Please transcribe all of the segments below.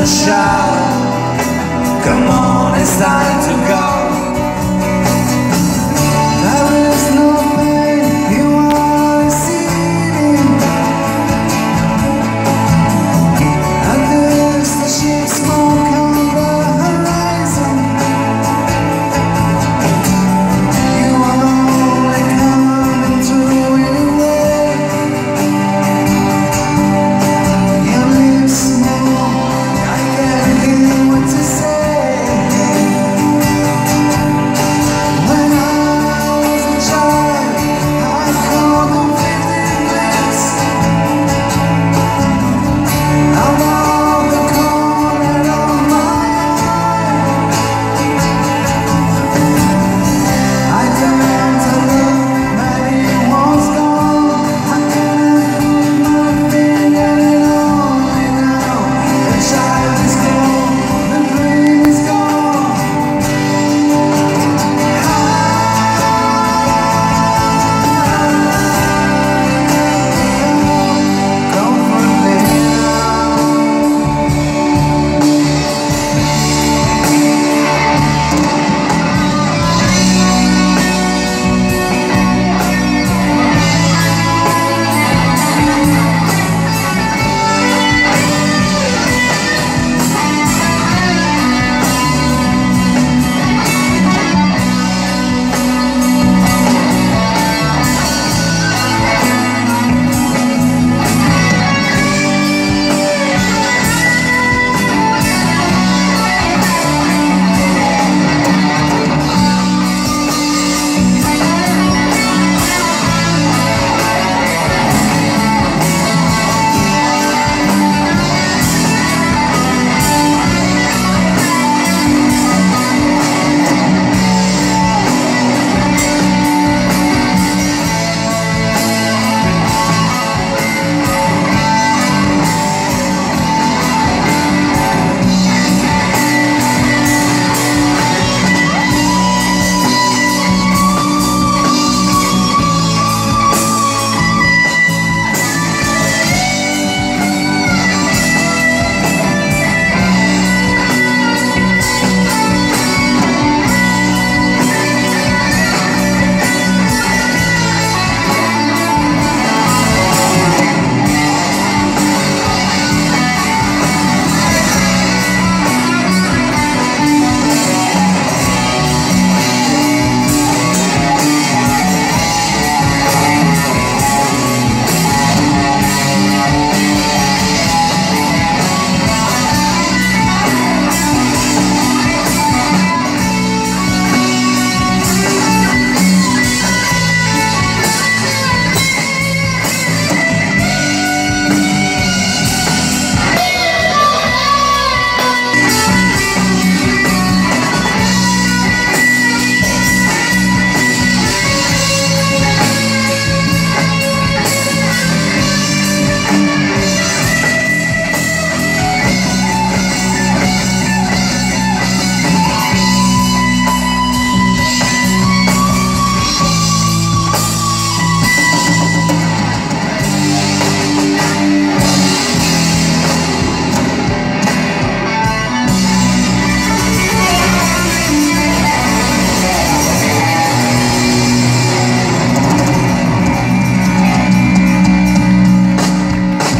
the shower. Come on, it's time to go. There is no pain, you are receiving, and there's the ship smoke on the horizon. You are only coming through your way. Your lips move, I can hear what you say. When I was a child, I called them 15 minutes. Out of the corner of my eye, I turned to look, but it was gone. I couldn't put my finger on it now. The child is gone, the dream is gone. Comfort me now.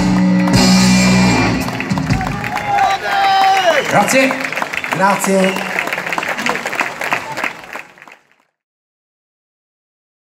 Grazie.